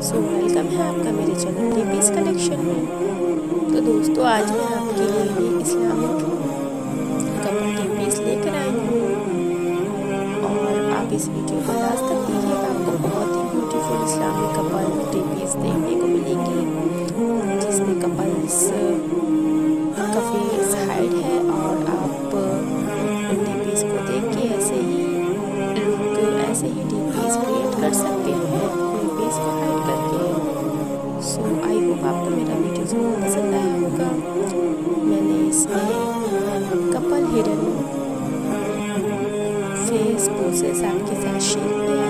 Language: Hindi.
सो वेलकम है आपका मेरे चैनल टीपीस कलेक्शन में। तो दोस्तों आज मैं आपके लिए इस्लामिक कपल टीपीस लेकर आई हूँ और आप इस वीडियो को लास्ट तक देखिएगा। आपको बहुत ही ब्यूटीफुल इस्लामिक कपल टीपीस देखने को मिलेंगी जिसमें कपल्स का फेस हाइड है और आप उन टीपीस को देख के ऐसे ही टीपीस क्रिएट कर सकते हैं अपने फेस को हाइड करके। सो आई होप आपको मेरा वीडियो ज़रूर पसंद आया होगा। मैंने इसमें कपल हिडन फेस पोसेस आपके साथ शेयर किया